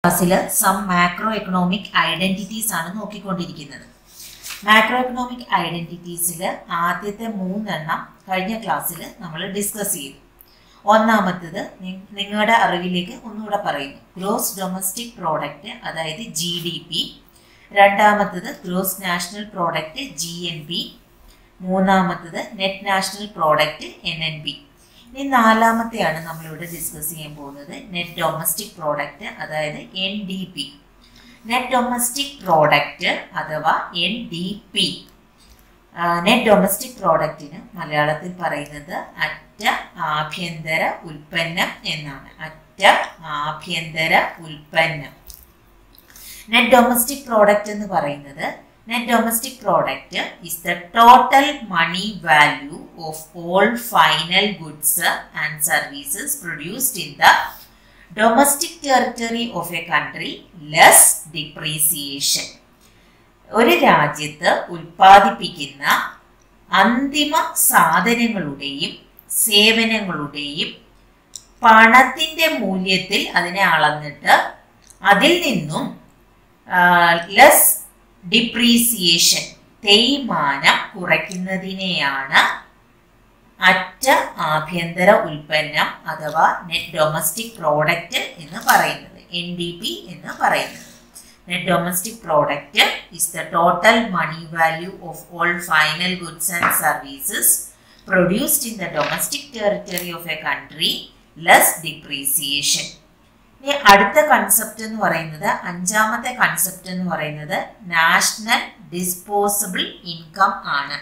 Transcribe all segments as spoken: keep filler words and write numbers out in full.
ക്ലാസ്സിൽ some macro economic identities ആണ് നോക്കിക്കൊണ്ടിരിക്കുന്നത്. Macro economic ഐഡന്റിറ്റീസിൽ ആദ്യത്തെ മൂന്നെണ്ണം കഴിഞ്ഞ ക്ലാസ്സിൽ നമ്മൾ ഡിസ്കസ് ചെയ്തു. ഒന്നാമത്തത് നിങ്ങളുടെ അറിവിലേക്ക് ഒന്നുകൂടെ പറയുന്നു, ഗ്രോസ് ഡൊമസ്റ്റിക് പ്രോഡക്റ്റ്, അതായത് ജി ഡി പി. രണ്ടാമത്തത് gross national product, G N P. മൂന്നാമത്തത് net national product, N N P. ഇനി നാലാമത്തെയാണ് നമ്മളിവിടെ ഡിസ്കസ് ചെയ്യാൻ പോകുന്നത്, നെറ്റ് ഡൊമസ്റ്റിക് പ്രോഡക്റ്റ്, അതായത് N D P. Net domestic product അഥവാ N D P. Net domestic പ്രോഡക്റ്റിന് മലയാളത്തിൽ പറയുന്നത് അറ്റ ആഭ്യന്തര ഉൽപ്പന്നം എന്നാണ്. അറ്റ ആഭ്യന്തര ഉൽപ്പന്നം. നെറ്റ് ഡൊമസ്റ്റിക് പ്രോഡക്റ്റ് എന്ന് പറയുന്നത്, net domestic product is the total money value of all final goods and services produced in the domestic territory of a country less depreciation. ഒരു രാജ്യത്ത് ഉൽപ്പാദിപ്പിക്കുന്ന അന്തിമ സാധനങ്ങളുടെയും സേവനങ്ങളുടെയും പണത്തിൻ്റെ മൂല്യത്തിൽ അതിനെ അളന്നിട്ട് അതിൽ നിന്നും ലെസ് ഡിപ്രീസിയേഷൻ, തേയ്മാനം കുറയ്ക്കുന്നതിനെയാണ് അറ്റ ആഭ്യന്തര ഉൽപ്പന്നം അഥവാ നെറ്റ് ഡൊമസ്റ്റിക് പ്രോഡക്റ്റ് എന്ന് പറയുന്നത്, എൻ ഡി പി എന്ന് പറയുന്നത്. Net domestic product is the total money value of all final goods and services produced in the domestic territory of a country less depreciation. ഇനി അടുത്ത കൺസെപ്റ്റ് എന്ന് പറയുന്നത്, അഞ്ചാമത്തെ concept എന്ന് പറയുന്നത് നാഷണൽ ഡിസ്പോസബിൾ ഇൻകം ആണ്.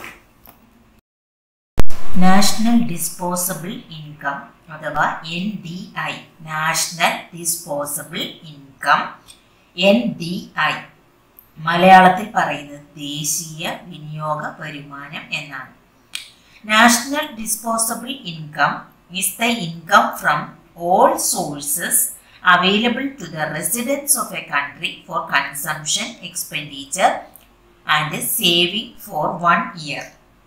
നാഷണൽ ഡിസ്പോസബിൾ ഇൻകം അഥവാ N D I, national disposable income, N D I. മലയാളത്തിൽ പറയുന്നത് ദേശീയ വിനിയോഗ വരുമാനം എന്നാണ്. National disposable income is the income from all sources available to the residents of a country for consumption, expenditure and saving for one year.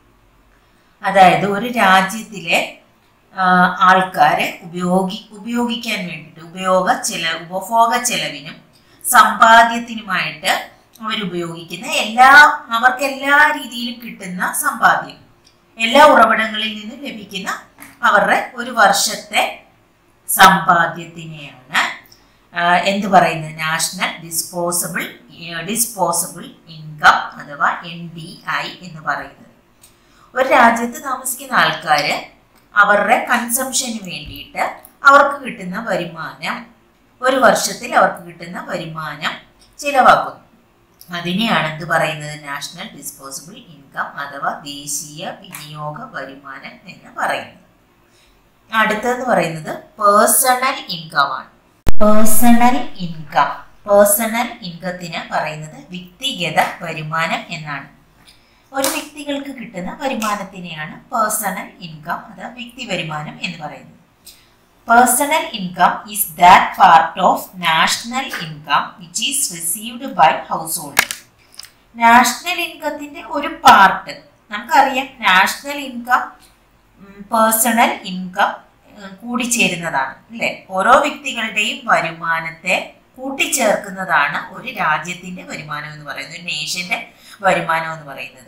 അതായത് ഒരു രാജ്യത്തിലെ ആൾക്കാരെ ഉപയോഗി ഉപയോഗിക്കാൻ വേണ്ടിയിട്ട് ഉപയോഗ ചെല ഉപഭോഗ ചെലവിനും സമ്പാദ്യത്തിനുമായിട്ട് അവരുപയോഗിക്കുന്ന എല്ലാ അവർക്ക് എല്ലാ രീതിയിലും കിട്ടുന്ന സമ്പാദ്യം, എല്ലാ ഉറവിടങ്ങളിൽ നിന്നും ലഭിക്കുന്ന അവരുടെ ഒരു വർഷത്തെ സമ്പാദ്യത്തിനെയാണ് എന്ത് പറയുന്നത്, നാഷണൽ ഡിസ്പോസബിൾ ഡിസ്പോസബിൾ ഇൻകം അഥവാ എൻ ഡി ഐ എന്ന് പറയുന്നത്. ഒരു രാജ്യത്ത് താമസിക്കുന്ന ആൾക്കാർ അവരുടെ കൺസംഷന് വേണ്ടിയിട്ട് അവർക്ക് കിട്ടുന്ന വരുമാനം, ഒരു വർഷത്തിൽ അവർക്ക് കിട്ടുന്ന വരുമാനം ചിലവാക്കുന്നു. അതിനെയാണ് എന്ത് പറയുന്നത്, നാഷണൽ ഡിസ്പോസബിൾ ഇൻകം അഥവാ ദേശീയ വിനിയോഗ വരുമാനം എന്ന് പറയുന്നത്. അടുത്തെന്ന് പറയുന്നത് പേഴ്സണൽ ഇൻകം ആണ്. പേഴ്സണൽ ഇൻകം, പേഴ്സണൽ ഇൻകത്തിന് പറയുന്നത് വ്യക്തിഗത വരുമാനം എന്നാണ്. ഒരു വ്യക്തികൾക്ക് കിട്ടുന്ന വരുമാനത്തിനെയാണ് പേഴ്സണൽ ഇൻകം അഥവാ വ്യക്തി വരുമാനം എന്ന് പറയുന്നത്. Personal income is that part of national income which is received by household. National ഇൻകത്തിന്റെ ഒരു പാർട്ട് നമുക്കറിയാം, നാഷണൽ ഇൻകം പേഴ്സണൽ ഇൻകം കൂടിച്ചേരുന്നതാണ് അല്ലേ. ഓരോ വ്യക്തികളുടെയും വരുമാനത്തെ കൂട്ടിച്ചേർക്കുന്നതാണ് ഒരു രാജ്യത്തിന്റെ വരുമാനം എന്ന് പറയുന്നത്, ഒരു നേഷന്റെ വരുമാനം എന്ന് പറയുന്നത്.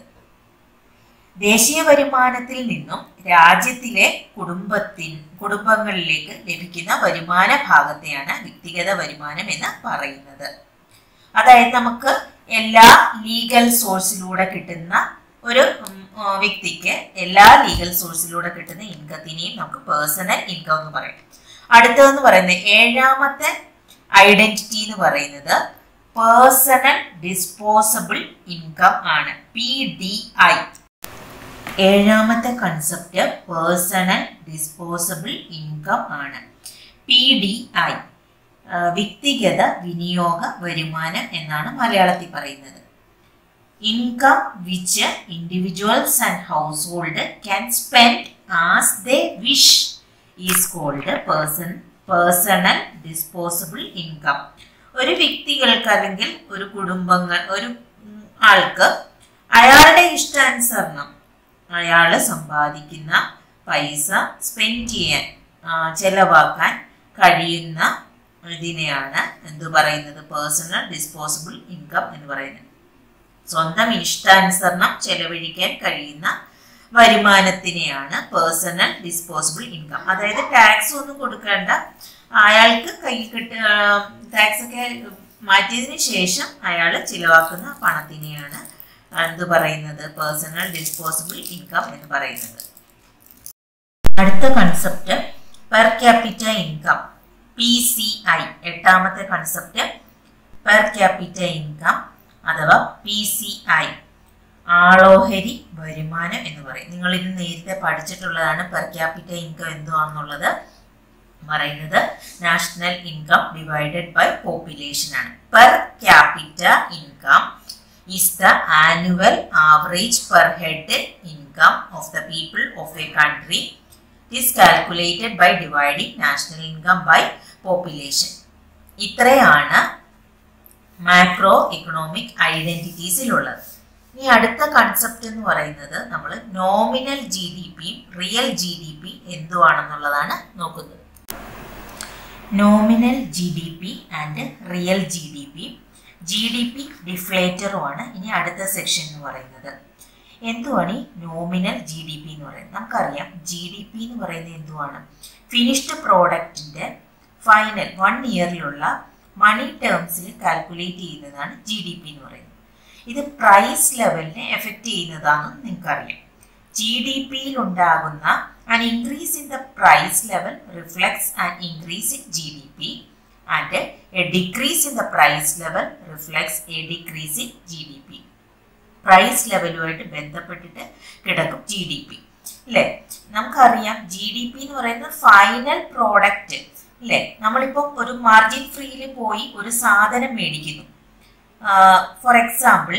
ദേശീയ വരുമാനത്തിൽ നിന്നും രാജ്യത്തിലെ കുടുംബത്തിൻ കുടുംബങ്ങളിലേക്ക് ലഭിക്കുന്ന വരുമാന ഭാഗത്തെയാണ് വ്യക്തിഗത വരുമാനം എന്ന് പറയുന്നത്. അതായത് നമുക്ക് എല്ലാ ലീഗൽ സോഴ്സിലൂടെ കിട്ടുന്ന ഒരു വ്യക്തിക്ക് എല്ലാ ലീഗൽ സോഴ്സിലൂടെ കിട്ടുന്ന ഇൻകത്തിനെയും നമുക്ക് പേഴ്സണൽ ഇൻകം എന്ന് പറയും. അടുത്തതെന്ന് പറയുന്നത് ഏഴാമത്തെ ഐഡന്റിറ്റി എന്ന് പറയുന്നത് പേഴ്സണൽ ഡിസ്പോസബിൾ ഇൻകം ആണ്, പി ഡി ഐ. ഏഴാമത്തെ കൺസെപ്റ്റ് പേഴ്സണൽ ഡിസ്പോസബിൾ ഇൻകം ആണ്, പി ഡി ഐ. വ്യക്തിഗത വിനിയോഗ വരുമാനം എന്നാണ് മലയാളത്തിൽ പറയുന്നത്. Income which individuals and household can spend as they wish is called person personal disposable income. ഒരു വ്യക്തികൾക്ക് അല്ലെങ്കിൽ ഒരു കുടുംബങ്ങൾ ഒരു ആൾക്ക് അയാളുടെ ഇഷ്ടാനുസരണം അയാൾ സമ്പാദിക്കുന്ന പൈസ സ്പെൻഡ് ചെയ്യാൻ ചെലവാക്കാൻ കഴിയുന്ന ഇതിനെയാണ് എന്ത് പറയുന്നത്? പേഴ്സണൽ ഡിസ്പോസിബിൾ ഇൻകം എന്ന് പറയുന്നത്. സ്വന്തം ഇഷ്ടാനുസരണം ചെലവഴിക്കാൻ കഴിയുന്ന വരുമാനത്തിനെയാണ് പേഴ്സണൽ ഡിസ്പോസിബിൾ ഇൻകം. അതായത് ടാക്സ് ഒന്നും കൊടുക്കേണ്ട, അയാൾക്ക് കയ്യിൽ കിട്ട ടാക്സ് ഒക്കെ മാറ്റിയതിന് ശേഷം അയാൾ ചിലവാക്കുന്ന പണത്തിനെയാണ് എന്ത് പറയുന്നത്? പേഴ്സണൽ ഡിസ്പോസിബിൾ ഇൻകം എന്ന് പറയുന്നത്. അടുത്ത concept per capita income, P C I. എട്ടാമത്തെ കൺസെപ്റ്റ് പെർ ക്യാപിറ്റ ഇൻകം അഥവാ പി സി ഐ, ആളോഹരി വരുമാനം എന്ന് പറയും. നിങ്ങൾ ഇത് നേരത്തെ പഠിച്ചിട്ടുള്ളതാണ്. പെർ ക്യാപിറ്റ ഇൻകം എന്തുവാണെന്നുള്ളത് പറയുന്നത് national income divided by population ആണ്. Per capita income is the annual average per head income of the people of a country. It is calculated by dividing national income by population. ഇത്രയാണ് macro economic ഐഡന്റിറ്റീസിലുള്ളത്. ഇനി അടുത്ത concept എന്ന് പറയുന്നത് നമ്മൾ nominal G D P real G D P എന്തുവാണെന്നുള്ളതാണ് നോക്കുന്നത്. Nominal G D P and real G D P. G D P ഡിഫ്ലേറ്ററുമാണ് ഇനി അടുത്ത സെക്ഷൻ എന്ന് പറയുന്നത്. എന്തുവാണ് ഈ നോമിനൽ ജി ഡി പി എന്ന് പറയുന്നത്? നമുക്കറിയാം ജി ഡി പി എന്ന് പറയുന്നത് എന്തുവാണ്? ഫിനിഷ്ഡ് പ്രോഡക്റ്റിന്റെ ഫൈനൽ വൺ ഇയറിലുള്ള മണി ടേംസിൽ കാൽക്കുലേറ്റ് ചെയ്യുന്നതാണ് ജി ഡി പി എന്ന് പറയുന്നത്. ഇത് പ്രൈസ് ലെവലിനെ എഫക്റ്റ് ചെയ്യുന്നതാണെന്ന് നിങ്ങൾക്കറിയാം. ജി ഡി പിയിൽ ഉണ്ടാകുന്ന an increase in the price level reflects an increase in G D P and a decrease in the price level reflects a decrease in G D P. Price ലെവലുമായിട്ട് ബന്ധപ്പെട്ടിട്ട് കിടക്കും G D P അല്ലേ? നമുക്കറിയാം G D P എന്ന് പറയുന്നത് final product അല്ലേ? നമ്മളിപ്പോൾ ഒരു മാർജിൻ ഫ്രീയിൽ പോയി ഒരു സാധനം മേടിക്കുന്നു. ഫോർ എക്സാമ്പിൾ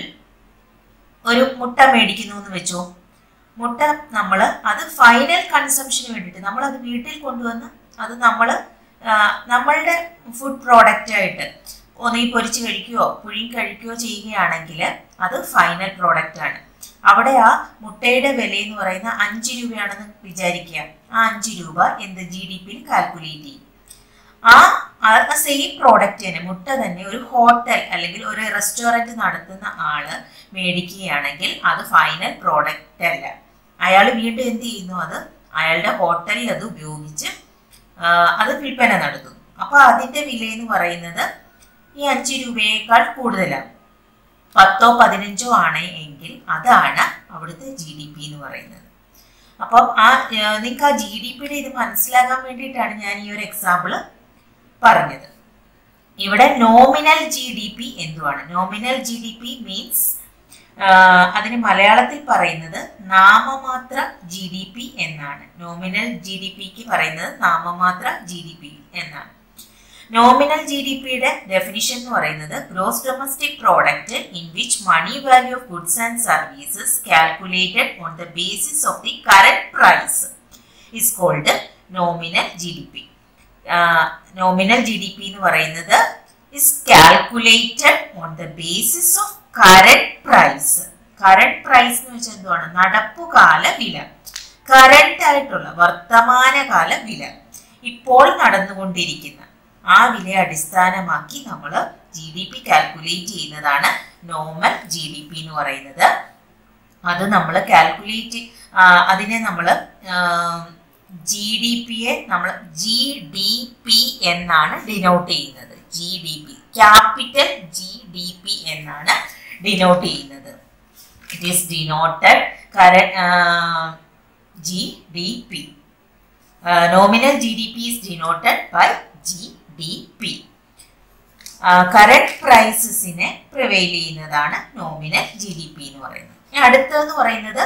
ഒരു മുട്ട മേടിക്കുന്നു എന്ന് വെച്ചോ. മുട്ട നമ്മൾ അത് ഫൈനൽ കൺസംഷന് വേണ്ടിയിട്ട് നമ്മൾ അത് വീട്ടിൽ കൊണ്ടുവന്ന് അത് നമ്മൾ നമ്മളുടെ ഫുഡ് പ്രോഡക്റ്റ് ആയിട്ട് ഒന്നീ പൊരിച്ച് കഴിക്കുകയോ പുഴുങ്ങി കഴിക്കുകയോ ചെയ്യുകയാണെങ്കിൽ അത് ഫൈനൽ പ്രോഡക്റ്റ് ആണ്. അവിടെ ആ മുട്ടയുടെ വില എന്ന് പറയുന്ന അഞ്ച് രൂപയാണെന്ന് വിചാരിക്കുക. ആ അഞ്ച് രൂപ എന്ത് ജി ഡി പിയിൽ കാൽക്കുലേറ്റ് ചെയ്യും. ആ സെയിം പ്രോഡക്റ്റ് തന്നെ മുട്ട തന്നെ ഒരു ഹോട്ടൽ അല്ലെങ്കിൽ ഒരു റെസ്റ്റോറൻറ്റ് നടത്തുന്ന ആള് മേടിക്കുകയാണെങ്കിൽ അത് ഫൈനൽ പ്രോഡക്റ്റ് അല്ല. അയാൾ വീണ്ടും എന്ത് ചെയ്യുന്നു? അത് അയാളുടെ ഹോട്ടലിൽ അത് ഉപയോഗിച്ച് അത് വിൽപ്പന നടത്തുന്നു. അപ്പോൾ അതിൻ്റെ വില എന്ന് പറയുന്നത് ഈ അഞ്ച് രൂപയേക്കാൾ കൂടുതലാണ്. പത്തോ പതിനഞ്ചോ ആണ് എങ്കിൽ അതാണ് അവിടുത്തെ ജി ഡി പി എന്ന് പറയുന്നത്. അപ്പം ആ നിങ്ങൾക്ക് ആ ജി ഡി പിയുടെ ഇത് മനസ്സിലാക്കാൻ വേണ്ടിയിട്ടാണ് ഞാൻ ഈ ഒരു എക്സാമ്പിൾ പറഞ്ഞത്. ഇവിടെ നോമിനൽ ജി ഡി പി എന്തുവാണ്? Nominal G D P means അതിന് മലയാളത്തിൽ പറയുന്നത് നാമമാത്ര ജി ഡി പി എന്നാണ്. നോമിനൽ ജി ഡി പിക്ക് പറയുന്നത് നാമമാത്ര ജി ഡി പി എന്നാണ്. നോമിനൽ ജി ഡി പിയുടെ ഡെഫിനിഷൻ എന്ന് പറയുന്നത് gross domestic product in which money value of goods and services calculated on the basis of the current price is called nominal G D P. Nominal G D P എന്ന് പറയുന്നത് is calculated on the basis of current price. Current price എന്ന് വെച്ചാൽ എന്തുവാണ്? നടപ്പുകാല വില, current ആയിട്ടുള്ള വർത്തമാനകാല വില, ഇപ്പോൾ നടന്നുകൊണ്ടിരിക്കുന്ന ആ വിലയെ അടിസ്ഥാനമാക്കി നമ്മൾ ജി ഡി പി കാൽക്കുലേറ്റ് ചെയ്യുന്നതാണ് നോർമൽ ജി ഡി പി എന്ന് പറയുന്നത്. അത് നമ്മൾ കാൽക്കുലേറ്റ് അതിനെ നമ്മൾ ജി ഡി പിയെ നമ്മൾ ജി ഡി പി എന്നാണ് ഡിനോട്ട് ചെയ്യുന്നത്. G D P capital G D P എന്നാണ് ഡിനോട്ട് ചെയ്യുന്നത്. It is denoted current G D P. Nominal G D P is denoted by G D P. Current പ്രൈസസിനെ prevail ചെയ്യുന്നതാണ് nominal G D P എന്ന് പറയുന്നത്. അടുത്തതെന്ന് പറയുന്നത്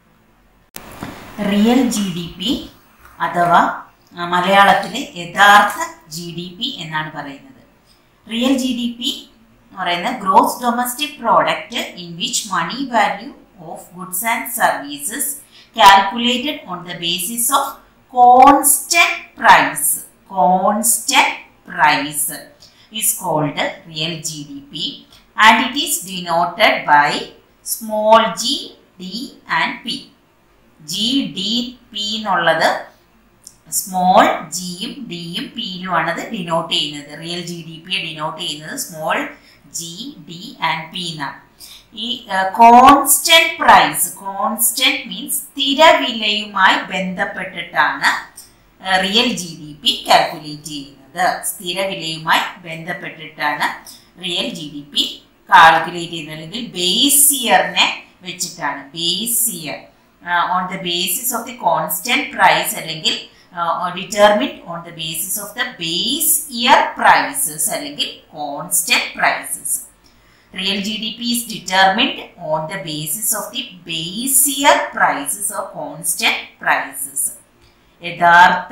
real G D P അഥവാ മലയാളത്തിലെ യഥാർത്ഥ ജി ഡി പി എന്നാണ് പറയുന്നത്. റിയൽ ജി ഡി പി എന്ന് പറയുന്നത് gross domestic product in which money value of goods and services calculated on the basis of constant price. Constant price is called real G D P and it is denoted by small g, d and p. G, d, p എന്നുള്ളത് small ജിയും ഡിയും പിയിലും ആണത് denote ചെയ്യുന്നത്. Real G D പിയെ denote ചെയ്യുന്നത് small G D and P എന്നാണ്. ഈ കോൺസ്റ്റന്റ് പ്രൈസ്, കോൺസ്റ്റന്റ് മീൻസ് സ്ഥിരവിലയുമായി ബന്ധപ്പെട്ടിട്ടാണ് real G D P calculate ചെയ്യുന്നത്. സ്ഥിരവിലയുമായി ബന്ധപ്പെട്ടിട്ടാണ് real G D P calculate ചെയ്യുന്നത്. അല്ലെങ്കിൽ ബേസ് ഇയറിനെ വെച്ചിട്ടാണ്. Base year on the basis of the constant price അല്ലെങ്കിൽ determined on the basis of the base year prices അല്ലെങ്കിൽ constant prices. Real G D P is determined on the basis of the base year prices or constant prices. യഥാർത്ഥ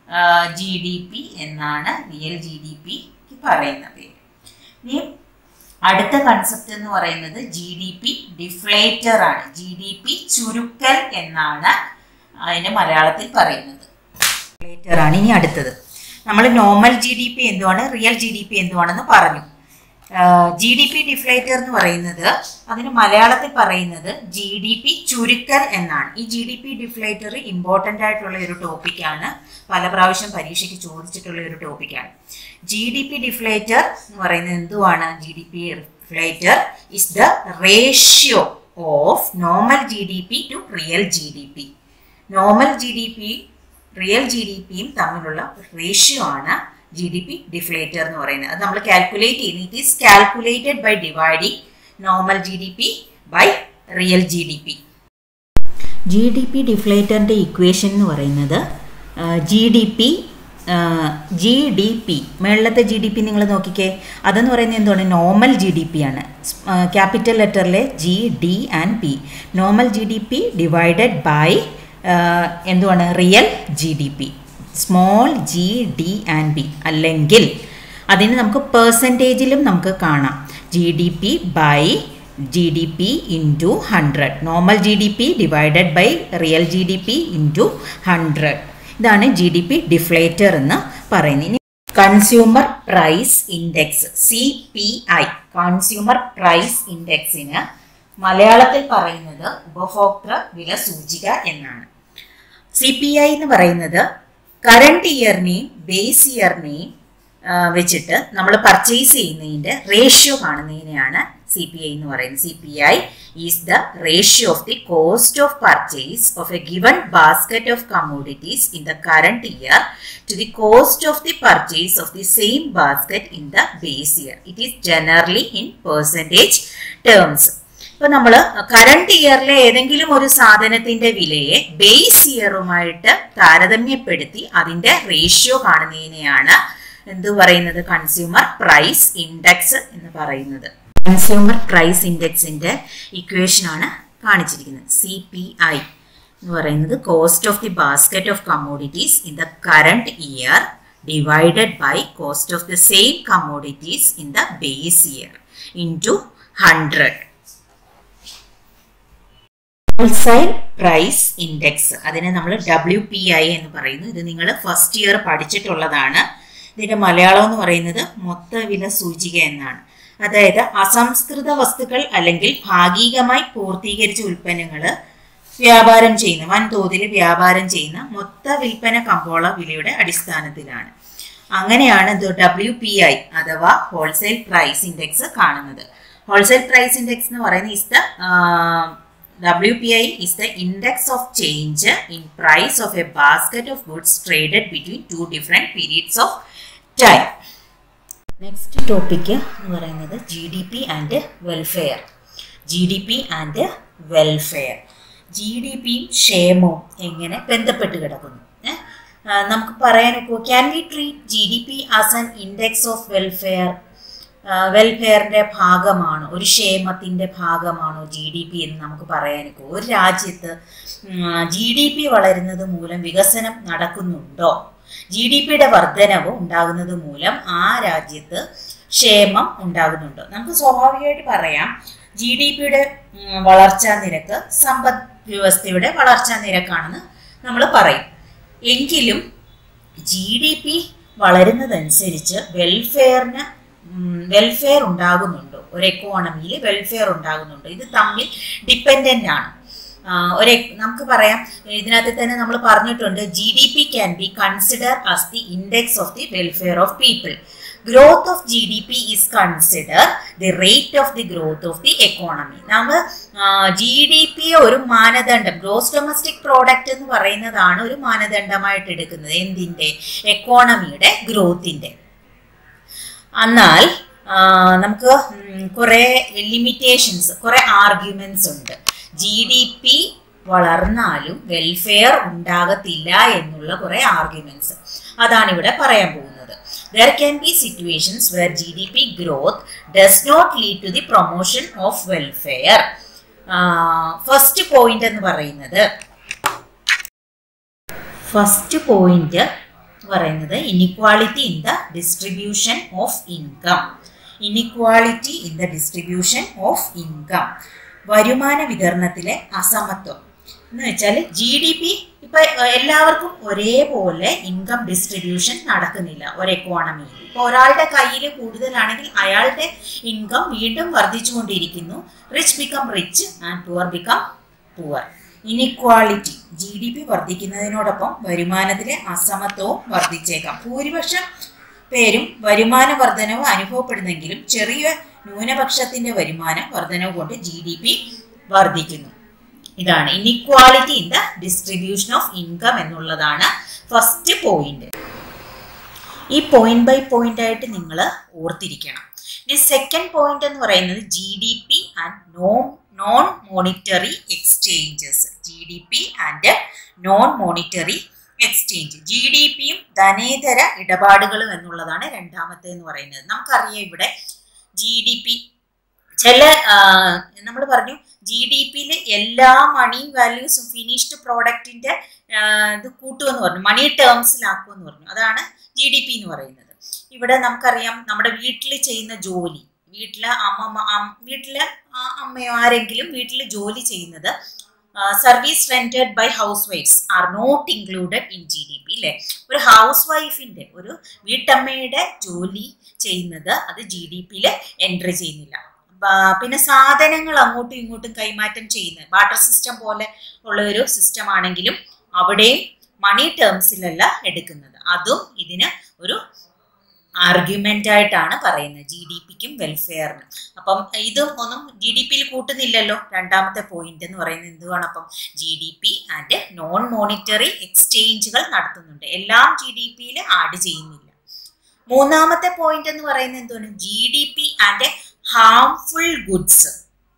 G D P എന്നാണ് real G D P പറയുന്ന പേര്. ഇനി അടുത്ത concept എന്ന് പറയുന്നത് G D P deflator ആണ്. G D P ചുരുക്കൽ എന്നാണ് അതിന് മലയാളത്തിൽ പറയുന്നത്. ഡിഫ്ലേറ്റർ ആണ്. ഇനി അടുത്തത് നമ്മൾ നോർമൽ ജി ഡി പി എന്തുവാണ്, റിയൽ ജി ഡി പി എന്തുവാണെന്ന് പറഞ്ഞു. ജി ഡി പി ഡിഫ്ലേറ്റർ എന്ന് പറയുന്നത് അതിന് മലയാളത്തിൽ പറയുന്നത് ജി ഡി പി ചുരുക്കൽ എന്നാണ്. ഈ G D P deflator important ആയിട്ടുള്ള ഒരു ടോപ്പിക്കാണ്. പല പ്രാവശ്യം പരീക്ഷയ്ക്ക് ചോദിച്ചിട്ടുള്ള ഒരു ടോപ്പിക്കാണ്. ജി ഡി പി ഡിഫ്ലേറ്റർ എന്ന് പറയുന്നത് എന്തുവാണ്? G D P deflator is the ratio of normal G D P to real G D P. Normal G D P real G D പിയും തമ്മിലുള്ള റേഷ്യോ ആണ് ജി ഡി പി ഡിഫ്ലേറ്റർ എന്ന് പറയുന്നത്. അത് നമ്മൾ കാൽക്കുലേറ്റ് ചെയ്യുന്നത് it is calculated by dividing normal G D P by real G D P. G D P ഡിഫ്ലേറ്ററിൻ്റെ equation എന്ന് പറയുന്നത് G D P G D P മേളിലത്തെ ജി ഡി പി നിങ്ങൾ നോക്കിക്കേ. അതെന്ന് പറയുന്നത് എന്താണ്? നോർമൽ ജി ഡി പി ആണ്. ക്യാപിറ്റൽ ലെറ്ററിലെ G D and P. Normal G D P divided by എന്തുവാണ്? Real G D P. Small G D and B. അല്ലെങ്കിൽ അതിന് നമുക്ക് പെർസെൻറ്റേജിലും നമുക്ക് കാണാം. G D P by G D P into hundred. Normal G D P divided by real G D P into hundred. ഇതാണ് G D P deflator എന്ന് പറയുന്നത്. ഇനി consumer price index C P I. Consumer price ഇൻഡെക്സിന് മലയാളത്തിൽ പറയുന്നത് ഉപഭോക്തൃ വില സൂചിക എന്നാണ്. സി പി ഐ എന്ന് പറയുന്നത് കറണ്ട് ഇയറിനെയും ബേസ് ഇയറിനെയും വെച്ചിട്ട് നമ്മൾ പർച്ചേസ് ചെയ്യുന്നതിൻ്റെ റേഷ്യോ കാണുന്നതിനെയാണ് സി പി ഐ എന്ന് പറയുന്നത്. C P I is the ratio of the cost of purchase of a given basket of commodities in the current year to the cost of the purchase of the same basket in the base year. It is generally in percentage terms. ഇപ്പൊ നമ്മൾ current ഇയറിലെ ഏതെങ്കിലും ഒരു സാധനത്തിന്റെ വിലയെ base ഇയറുമായിട്ട് താരതമ്യപ്പെടുത്തി അതിന്റെ ratio കാണുന്നതിനെയാണ് എന്ത് പറയുന്നത്? കൺസ്യൂമർ പ്രൈസ് ഇൻഡെക്സ് എന്ന് പറയുന്നത്. കൺസ്യൂമർ പ്രൈസ് ഇൻഡെക്സിന്റെ ഇക്വേഷൻ ആണ് കാണിച്ചിരിക്കുന്നത്. സി പി ഐ എന്ന് പറയുന്നത് cost of the basket of commodities in the current year divided by cost of the same commodities in the base year into hundred. Wholesale price index, അതിനെ നമ്മൾ W P I എന്ന് പറയുന്നു. ഇത് നിങ്ങൾ first year പഠിച്ചിട്ടുള്ളതാണ്. ഇതിൻ്റെ മലയാളം എന്ന് പറയുന്നത് മൊത്തവില സൂചിക എന്നാണ്. അതായത് അസംസ്കൃത വസ്തുക്കൾ അല്ലെങ്കിൽ ഭാഗികമായി പൂർത്തീകരിച്ച ഉൽപ്പന്നങ്ങൾ വ്യാപാരം ചെയ്യുന്ന വൻതോതിൽ വ്യാപാരം ചെയ്യുന്ന മൊത്ത വിൽപ്പന കമ്പോള വിലയുടെ അടിസ്ഥാനത്തിലാണ്. അങ്ങനെയാണ് ഇത് ഡബ്ല്യു പി ഐ അഥവാ ഹോൾസെയിൽ പ്രൈസ് ഇൻഡെക്സ് കാണുന്നത്. ഹോൾസെയിൽ പ്രൈസ് ഇൻഡെക്സ് എന്ന് പറയുന്നത് is the W P I is the index of change in price of a basket of goods traded between two different periods of time. Next topic എന്ന് പറയുന്നത് G D P and welfare. G D P and welfare. G D പിയും ക്ഷേമവും എങ്ങനെ ബന്ധപ്പെട്ട് കിടക്കുന്നു? നമുക്ക് പറയാനൊക്കെ can we treat G D P as an index of welfare? വെൽഫെയറിൻ്റെ ഭാഗമാണോ, ഒരു ക്ഷേമത്തിൻ്റെ ഭാഗമാണോ ജി ഡി പി എന്ന് നമുക്ക് പറയാനൊക്കെ? ഒരു രാജ്യത്ത് ജി ഡി പി വളരുന്നത് മൂലം വികസനം നടക്കുന്നുണ്ടോ? ജി ഡി പിയുടെ വർധനവ് ഉണ്ടാകുന്നത് മൂലം ആ രാജ്യത്ത് ക്ഷേമം ഉണ്ടാകുന്നുണ്ടോ? നമുക്ക് സ്വാഭാവികമായിട്ട് പറയാം ജി ഡി പിയുടെ വളർച്ചാ നിരക്ക് സമ്പദ് വ്യവസ്ഥയുടെ വളർച്ചാ നിരക്കാണെന്ന് നമ്മൾ പറയും. എങ്കിലും ജി ഡി പി വളരുന്നതനുസരിച്ച് വെൽഫെയറിന് വെൽഫെയർ ഉണ്ടാകുന്നുണ്ടോ? ഒരു എക്കോണമിയിൽ വെൽഫെയർ ഉണ്ടാകുന്നുണ്ടോ? ഇത് തമ്മിൽ ഡിപ്പെൻഡൻ്റ് ആണ്. ഒരു നമുക്ക് പറയാം ഇതിനകത്ത് തന്നെ നമ്മൾ പറഞ്ഞിട്ടുണ്ട് G D P can be consider as the index of the welfare of people. Growth of G D P is consider the rate of the growth of the economy. നമ്മൾ ജി ഡി പി ഒരു മാനദണ്ഡം, gross domestic product എന്ന് പറയുന്നതാണ് ഒരു മാനദണ്ഡമായിട്ട് എടുക്കുന്നത്. എന്തിൻ്റെ? എക്കോണമിയുടെ ഗ്രോത്തിൻ്റെ. എന്നാൽ നമുക്ക് കുറേ ലിമിറ്റേഷൻസ്, കുറേ ആർഗ്യുമെന്റ്സ് ഉണ്ട്. ജി ഡി പി വളർന്നാലും വെൽഫെയർ ഉണ്ടാകത്തില്ല എന്നുള്ള കുറേ ആർഗ്യുമെന്റ്സ്, അതാണ് ഇവിടെ പറയാൻ പോകുന്നത്. There can be situations where G D P growth does not lead to the promotion of welfare. First point എന്ന് പറയുന്നത് ഫസ്റ്റ് പോയിന്റ് പറയുന്നത് inequality in the distribution of income. Inequality in the distribution of income, വരുമാന വിതരണത്തിലെ അസമത്വം എന്ന് വെച്ചാൽ G D P ഇപ്പൊ എല്ലാവർക്കും ഒരേപോലെ ഇൻകം ഡിസ്ട്രിബ്യൂഷൻ നടക്കുന്നില്ല ഒരു എക്കോണമിയിൽ. ഇപ്പൊ ഒരാളുടെ കയ്യിൽ കൂടുതലാണെങ്കിൽ അയാളുടെ ഇൻകം വീണ്ടും വർദ്ധിച്ചുകൊണ്ടിരിക്കുന്നു. Rich become rich and poor become poor. Inequality, G D P വർദ്ധിക്കുന്നതിനോടൊപ്പം വരുമാനത്തിലെ അസമത്വവും വർദ്ധിച്ചേക്കാം. ഭൂരിപക്ഷം പേരും വരുമാന വർധനവ് അനുഭവപ്പെടുന്നെങ്കിലും ചെറിയ ന്യൂനപക്ഷത്തിന്റെ വരുമാന വർധനവ് കൊണ്ട് ജി ഡി പി വർദ്ധിക്കുന്നു. ഇതാണ് inequality in the distribution of income എന്നുള്ളതാണ് ഫസ്റ്റ് പോയിന്റ്. ഈ പോയിന്റ് ബൈ പോയിന്റ് ആയിട്ട് നിങ്ങൾ ഓർത്തിരിക്കണം. ഇനി സെക്കൻഡ് പോയിന്റ് എന്ന് പറയുന്നത് G D P and non non monetary exchanges. G D P and non monetary exchange. G D പിയും ധനേതര ഇടപാടുകളും എന്നുള്ളതാണ് രണ്ടാമത്തെ എന്ന് പറയുന്നത്. നമുക്കറിയാം ഇവിടെ ജി ഡി പി ചില നമ്മൾ പറഞ്ഞു ജി ഡി പിയിൽ എല്ലാ മണി വാല്യൂസും ഫിനിഷ്ഡ് പ്രോഡക്റ്റിന്റെ ഇത് കൂട്ടുമെന്ന് പറഞ്ഞു, മണി ടേംസിലാക്കുമെന്ന് പറഞ്ഞു. അതാണ് ജി ഡി പി എന്ന് പറയുന്നത്. ഇവിടെ നമുക്കറിയാം നമ്മുടെ വീട്ടിൽ ചെയ്യുന്ന ജോലി, വീട്ടിലെ അമ്മ വീട്ടിലെ അമ്മയോ ആരെങ്കിലും വീട്ടിൽ ജോലി ചെയ്യുന്നത് service rented by house wives are not included in G D P അല്ലേ. ഒരു ഹൗസ് വൈഫിന്റെ, ഒരു വീട്ടമ്മയുടെ ജോലി ചെയ്യുന്നത് അത് ജി ഡി പിയിൽ എൻട്രി ചെയ്യുന്നില്ല. പിന്നെ സാധനങ്ങൾ അങ്ങോട്ടും ഇങ്ങോട്ടും കൈമാറ്റം ചെയ്യുന്നത് ബാർട്ടർ സിസ്റ്റം പോലെ ഉള്ള ഒരു സിസ്റ്റം ആണെങ്കിലും അവിടെയും മണി ടേംസിലല്ല എടുക്കുന്നത്. അതും ഇതിന് ഒരു ആർഗ്യുമെന്റ് ആയിട്ടാണ് പറയുന്നത് ജി ഡി പിക്കും വെൽഫെയറിനും. അപ്പം ഇതും ഒന്നും ജി ഡി പിയിൽ കൂട്ടുന്നില്ലല്ലോ. രണ്ടാമത്തെ പോയിന്റ് എന്ന് പറയുന്നത് എന്തുവാണ്? അപ്പം G D P and non monetary എക്സ്ചേഞ്ചുകൾ നടത്തുന്നുണ്ട്, എല്ലാം ജി ഡി പിയിൽ ആഡ് ചെയ്യുന്നില്ല. മൂന്നാമത്തെ പോയിന്റ് എന്ന് പറയുന്നത് എന്താണ്? G D P and harmful goods.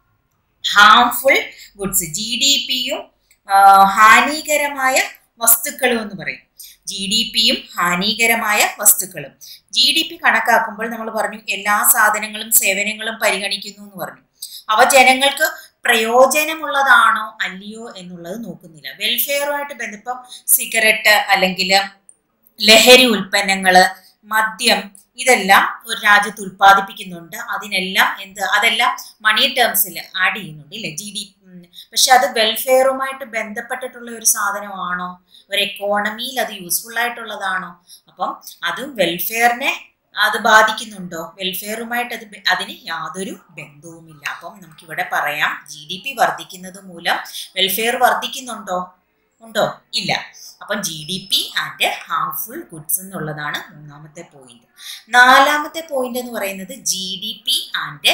Harmful goods, G D പിയും ഹാനികരമായ വസ്തുക്കളും എന്ന് പറയും. ജി ഡി പിയും ഹാനികരമായ വസ്തുക്കളും. ജി ഡി പി കണക്കാക്കുമ്പോൾ നമ്മൾ പറഞ്ഞു എല്ലാ സാധനങ്ങളും സേവനങ്ങളും പരിഗണിക്കുന്നു എന്ന് പറഞ്ഞു. അവ ജനങ്ങൾക്ക് പ്രയോജനമുള്ളതാണോ അല്ലയോ എന്നുള്ളത് നോക്കുന്നില്ല. വെൽഫെയറുമായിട്ട് ബന്ധപ്പം സിഗരറ്റ് അല്ലെങ്കിൽ ലഹരി ഉൽപ്പന്നങ്ങള്, മദ്യം, ഇതെല്ലാം ഒരു രാജ്യത്ത് ഉൽപ്പാദിപ്പിക്കുന്നുണ്ട്. അതിനെല്ലാം എന്ത് അതെല്ലാം മണി ടേംസിൽ ആഡ് ചെയ്യുന്നുണ്ട് ഇല്ലേ ജി ഡി. പക്ഷെ അത് വെൽഫെയറുമായിട്ട് ബന്ധപ്പെട്ടിട്ടുള്ള ഒരു സാധനമാണോ? ഒരു എക്കോണമിയിൽ അത് യൂസ്ഫുൾ ആയിട്ടുള്ളതാണോ? അപ്പം അതും വെൽഫെയറിനെ അത് ബാധിക്കുന്നുണ്ടോ? വെൽഫെയറുമായിട്ട് അത് അതിന് യാതൊരു ബന്ധവുമില്ല. അപ്പം നമുക്കിവിടെ പറയാം ജി ഡി പി വർദ്ധിക്കുന്നത് മൂലം വെൽഫെയർ വർദ്ധിക്കുന്നുണ്ടോ? ഉണ്ടോ? ഇല്ല. അപ്പം G D P and harmful goods എന്നുള്ളതാണ് മൂന്നാമത്തെ പോയിന്റ്. നാലാമത്തെ പോയിന്റ് എന്ന് പറയുന്നത് G D P and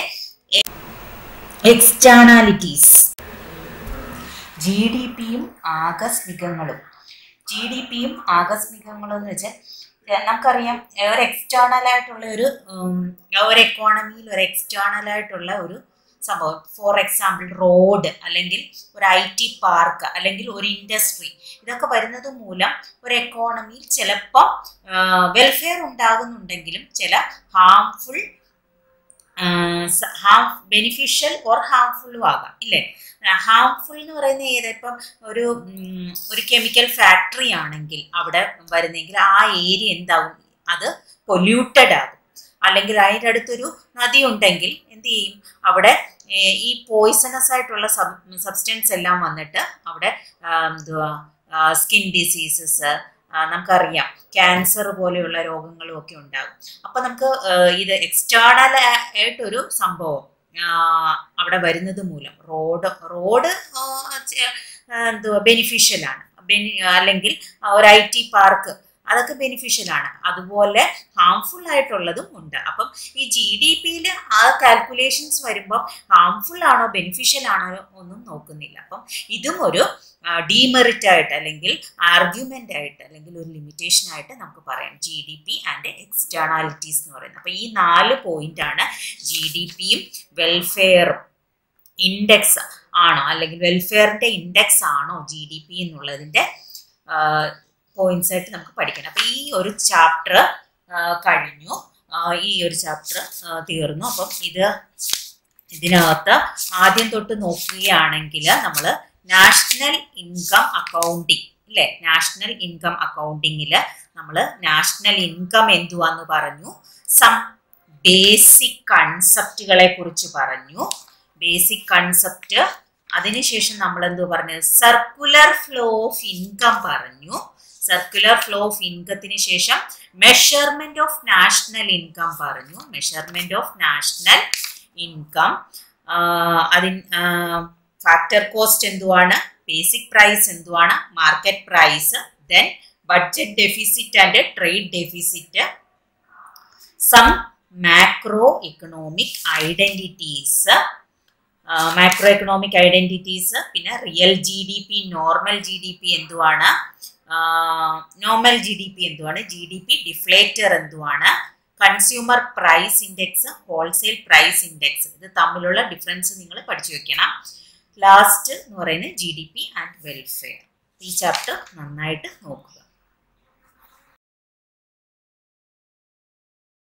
externalities. G D പിയും ആകസ്മികങ്ങളും. ജി ഡി പിയും ആകസ്മികങ്ങളും എന്ന് വെച്ചാൽ നമുക്കറിയാം ഒരു എക്സ്റ്റേണൽ ആയിട്ടുള്ള ഒരു ഒരു എക്കോണമിയിൽ ഒരു എക്സ്റ്റേണൽ ആയിട്ടുള്ള ഒരു സംഭവം, ഫോർ എക്സാമ്പിൾ റോഡ് അല്ലെങ്കിൽ ഒരു ഐ ടി പാർക്ക് അല്ലെങ്കിൽ ഒരു ഇൻഡസ്ട്രി, ഇതൊക്കെ വരുന്നത് മൂലം ഒരു എക്കോണമിയിൽ ചിലപ്പോൾ വെൽഫെയർ ഉണ്ടാകുന്നുണ്ടെങ്കിലും ചില ഹാംഫുൾ ഹാം ബെനിഫിഷ്യൽ ഓർ ഹാംഫുള്ളും ആകാം ഇല്ലേ. ഹാംഫുൾ എന്ന് പറയുന്നത് ഏത്? ഇപ്പം ഒരു ഒരു കെമിക്കൽ ഫാക്ടറി ആണെങ്കിൽ അവിടെ വരുന്നെങ്കിൽ ആ ഏരിയ എന്താവും? അത് പൊല്യൂട്ടഡ് ആകും. അല്ലെങ്കിൽ അതിൻ്റെ അടുത്തൊരു നദി ഉണ്ടെങ്കിൽ എന്ത് ചെയ്യും? അവിടെ ഈ പോയിസണസ് ആയിട്ടുള്ള സബ് സബ്സ്റ്റൻസ് എല്ലാം വന്നിട്ട് അവിടെ എന്തുവാ സ്കിൻ ഡിസീസസ്, നമുക്കറിയാം ക്യാൻസർ പോലെയുള്ള രോഗങ്ങളും ഒക്കെ ഉണ്ടാകും. അപ്പം നമുക്ക് ഇത് എക്സ്റ്റേണൽ ആയിട്ടൊരു സംഭവം, അവിടെ വരുന്നത് മൂലം റോഡ് റോഡ് എന്തുവാ ബെനിഫിഷ്യലാണ്, ബെനി അല്ലെങ്കിൽ ഒരു ഐ ടി പാർക്ക് അതൊക്കെ ബെനിഫിഷ്യലാണ്. അതുപോലെ ഹാംഫുൾ ആയിട്ടുള്ളതും ഉണ്ട്. അപ്പം ഈ ജി ഡി പിയിൽ ആ കാൽക്കുലേഷൻസ് വരുമ്പം ഹാംഫുൾ ആണോ ബെനിഫിഷ്യൽ ആണോ ഒന്നും നോക്കുന്നില്ല. അപ്പം ഇതും ഒരു ഡീമെറിറ്റ് ആയിട്ട് അല്ലെങ്കിൽ ആർഗ്യുമെന്റ് ആയിട്ട് അല്ലെങ്കിൽ ഒരു ലിമിറ്റേഷൻ ആയിട്ട് നമുക്ക് പറയാം G D P and externalities എന്ന് പറയുന്നത്. അപ്പം ഈ നാല് പോയിന്റ് ആണ് ജി ഡി പിയും വെൽഫെയറും ഇൻഡെക്സ് ആണോ അല്ലെങ്കിൽ വെൽഫെയറിന്റെ ഇൻഡെക്സ് ആണോ ജി ഡി പി എന്നുള്ളതിന്റെ പോയിന്റ്സ് ആയിട്ട് നമുക്ക് പഠിക്കണം. അപ്പൊ ഈ ഒരു ചാപ്റ്റർ കഴിഞ്ഞു, ഈ ഒരു ചാപ്റ്റർ തീർന്നു. അപ്പം ഇത് ഇതിനകത്ത് ആദ്യം തൊട്ട് നോക്കുകയാണെങ്കിൽ നമ്മൾ നാഷണൽ ഇൻകം അക്കൗണ്ടിങ് അല്ലെ, നാഷണൽ ഇൻകം അക്കൗണ്ടിങ്ങിൽ നമ്മൾ നാഷണൽ ഇൻകം എന്തുവാന്ന് പറഞ്ഞു, സം ബേസിക് കൺസെപ്റ്റുകളെ കുറിച്ച് പറഞ്ഞു, ബേസിക് കൺസെപ്റ്റ്. അതിനുശേഷം നമ്മൾ എന്തു പറഞ്ഞു, സർക്കുലർ ഫ്ലോ ഓഫ് ഇൻകം പറഞ്ഞു. സർക്കുലർ ഫ്ലോ ഓഫ് ഇൻകത്തിന് ശേഷം മെഷർമെന്റ് ഓഫ് നാഷണൽ ഇൻകം പറഞ്ഞു, മെഷർമെന്റ് ഓഫ് നാഷണൽ ഇൻകം. അതിന് ഫാക്ടർ കോസ്റ്റ് എന്തുവാണ്, ബേസിക് പ്രൈസ് എന്തുവാണ്, market price, then budget deficit and trade deficit, some macro economic identities, macro economic identities, പിന്നെ real G D P, normal G D P എന്തുവാണ്, normal G D P എന്തുവാണ്, G D P deflator എന്തുവാണ്, consumer price index, wholesale price index, ഇത് തമ്മിലുള്ള difference നിങ്ങൾ പഠിച്ചു വെക്കണം. Last എന്ന് പറയുന്നത് G D P and welfare. ഈ ചാപ്റ്റർ നന്നായിട്ട് നോക്കുക.